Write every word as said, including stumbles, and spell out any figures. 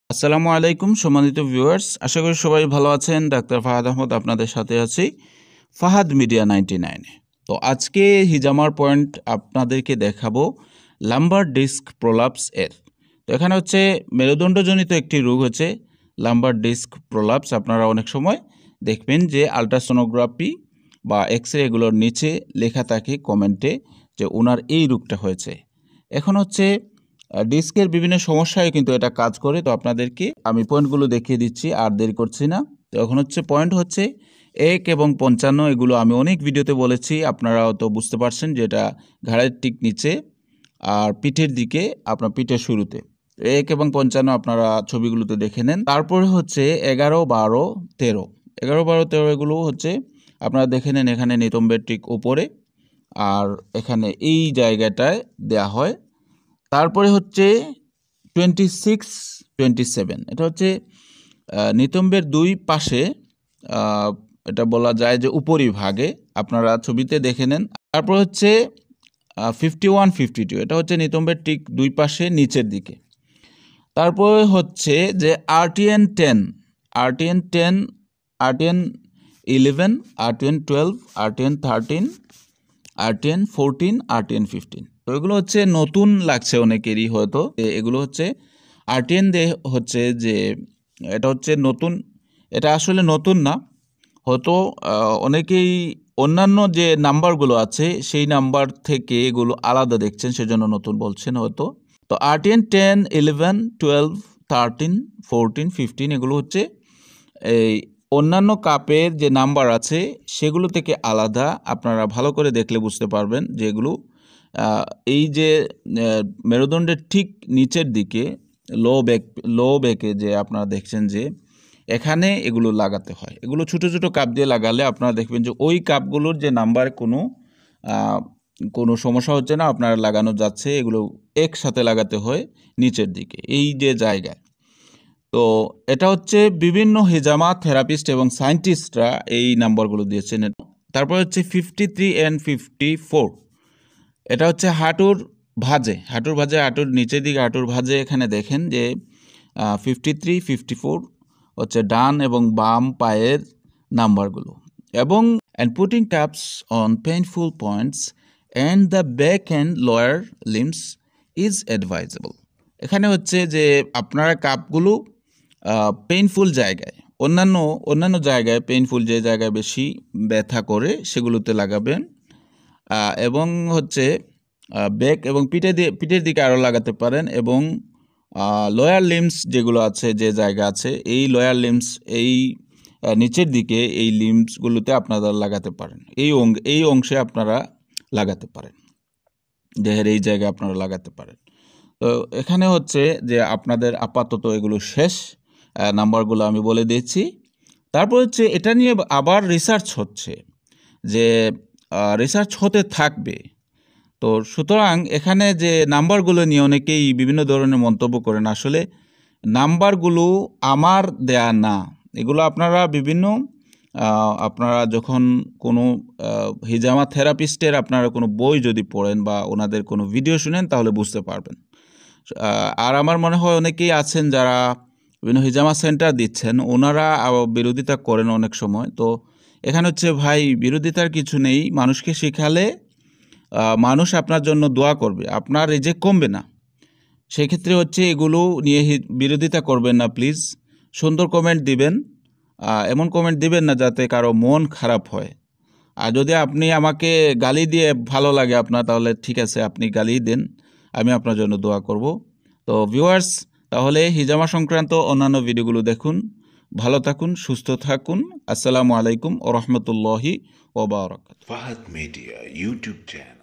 আসসালামু আলাইকুম সম্মানিত ভিউয়ার্স, আশা করি সবাই ভালো আছেন। ডাক্তার ফাহাদ আহমদ আপনাদের সাথে আছি ফাহাদ মিডিয়া নাইনটি নাইনে। তো আজকে হিজামার পয়েন্ট আপনাদেরকে দেখাবো লাম্বার ডিস্ক প্রোলাপস এর। তো এখানে হচ্ছে মেরুদণ্ডজনিত একটি রোগ হচ্ছে লাম্বার ডিস্ক প্রোলাপস। আপনারা অনেক সময় দেখবেন যে আলট্রাসোনোগ্রাফি বা এক্স রে এগুলোর নিচে লেখা থাকে কমেন্টে যে ওনার এই রোগটা হয়েছে। এখন হচ্ছে ডিস্কের বিভিন্ন সমস্যায় কিন্তু এটা কাজ করে। তো আপনাদেরকে আমি পয়েন্টগুলো দেখিয়ে দিচ্ছি, আর দেরি করছি না। তো এখন হচ্ছে পয়েন্ট হচ্ছে এক এবং পঞ্চান্ন, এগুলো আমি অনেক ভিডিওতে বলেছি, আপনারাও তো বুঝতে পারছেন যে এটা ঘাড়ের ঠিক নিচে আর পিঠের দিকে, আপনার পিঠের শুরুতে। এক এবং পঞ্চান্ন আপনারা ছবিগুলোতে দেখে নেন। তারপরে হচ্ছে এগারো বারো তেরো এগারো বারো তেরো এগুলো হচ্ছে আপনারা দেখে নেন এখানে নিতম্বের ঠিক উপরে, আর এখানে এই জায়গাটায় দেয়া হয়। তারপরে হচ্ছে টোয়েন্টি সিক্স টোয়েন্টি সেভেন এটা হচ্ছে নিতম্বের দুই পাশে, এটা বলা যায় যে উপরিভাগে, আপনারা ছবিতে দেখে নেন। তারপর হচ্ছে ফিফটি ওয়ান ফিফটি টু এটা হচ্ছে নিতম্বের ঠিক দুই পাশে নিচের দিকে। তারপরে হচ্ছে যে RTN ten RTN ten RTN ইলেভেন RTN thirteen RTN fourteen RTN fifteen আরটিএন ফিফটিন। তো এগুলো হচ্ছে নতুন লাগছে অনেকেরই, হয়তো এগুলো হচ্ছে আরটিএন দে হচ্ছে যে এটা হচ্ছে নতুন, এটা আসলে নতুন না, হয়তো অনেকেই অন্যান্য যে নাম্বারগুলো আছে সেই নাম্বার থেকে এগুলো আলাদা দেখছেন, সেজন্য নতুন বলছেন হয়তো। তো RTN ten eleven twelve thirteen fourteen fifteen এগুলো হচ্ছে এই অন্যান্য কাপের যে নাম্বার আছে সেগুলো থেকে আলাদা। আপনারা ভালো করে দেখলে বুঝতে পারবেন যে এগুলো এই যে মেরুদণ্ডের ঠিক নিচের দিকে লো ব্যাক লো ব্যাকে যে আপনারা দেখছেন যে এখানে এগুলো লাগাতে হয়। এগুলো ছোটো ছোটো কাপ দিয়ে লাগালে আপনারা দেখবেন যে ওই কাপগুলোর যে নাম্বারে কোনো কোনো সমস্যা হচ্ছে না, আপনারা লাগানো যাচ্ছে। এগুলো একসাথে লাগাতে হয় নিচের দিকে এই যে জায়গায়। তো এটা হচ্ছে বিভিন্ন হিজামা থেরাপিস্ট এবং সায়েন্টিস্টরা এই নাম্বারগুলো দিয়েছেন। তারপর হচ্ছে fifty three and fifty four এটা হচ্ছে হাঁটুর ভাঁজে হাঁটুর ভাঁজে হাঁটুর নিচের দিকে হাঁটুর ভাঁজে এখানে দেখেন যে ফিফটি থ্রি ফিফটি ফোর হচ্ছে ডান এবং বাম পায়ের নাম্বারগুলো। এবং and putting caps on painful points and the back and lower limbs is advisable. এখানে হচ্ছে যে আপনারা কাপগুলো পেইনফুল জায়গায়, অন্যান্য অন্যান্য জায়গায় পেইনফুল যে জায়গায় বেশি ব্যথা করে সেগুলোতে লাগাবেন, এবং হচ্ছে ব্যাক এবং পিঠে দিয়ে পিঠের দিকে আরও লাগাতে পারেন। এবং লোয়ার লিমস যেগুলো আছে, যে জায়গা আছে এই লোয়ার লিমস, এই নিচের দিকে এই লিমসগুলোতে আপনারা লাগাতে পারেন। এই অং এই অংশে আপনারা লাগাতে পারেন, দেহের এই জায়গায় আপনারা লাগাতে পারেন। তো এখানে হচ্ছে যে আপনাদের আপাতত এগুলো শেষ নাম্বারগুলো আমি বলে দিয়েছি। তারপর হচ্ছে এটা নিয়ে আবার রিসার্চ হচ্ছে, যে রিসার্চ হতে থাকবে। তো সুতরাং এখানে যে নাম্বারগুলো নিয়ে অনেকেই বিভিন্ন ধরনের মন্তব্য করেন, আসলে নাম্বারগুলো আমার দেয়া না, এগুলো আপনারা বিভিন্ন আপনারা যখন কোনো হিজামা থেরাপিস্টের আপনারা কোনো বই যদি পড়েন বা ওনাদের কোনো ভিডিও শুনেন তাহলে বুঝতে পারবেন। আর আমার মনে হয় অনেকেই আছেন যারা বিভিন্ন হিজামা সেন্টার দিচ্ছেন, ওনারা বিরোধিতা করেন অনেক সময়। তো এখানে হচ্ছে ভাই বিরোধিতার কিছু নেই, মানুষকে শেখালে মানুষ আপনার জন্য দোয়া করবে, আপনার রিজেক্ট কমবে না। সেক্ষেত্রে হচ্ছে এগুলো নিয়ে বিরোধিতা করবেন না প্লিজ, সুন্দর কমেন্ট দিবেন, এমন কমেন্ট দিবেন না যাতে কারো মন খারাপ হয়। আর যদি আপনি আমাকে গালি দিয়ে ভালো লাগে আপনার, তাহলে ঠিক আছে আপনি গালি দেন, আমি আপনার জন্য দোয়া করব। তো ভিউয়ার্স, তাহলে হিজামা সংক্রান্ত অন্যান্য ভিডিওগুলো দেখুন, ভালো থাকুন, সুস্থ থাকুন। আসসালামু আলাইকুম ওয়া রাহমাতুল্লাহি ওয়া বারাকাতুহু। Fahad media YouTube channel.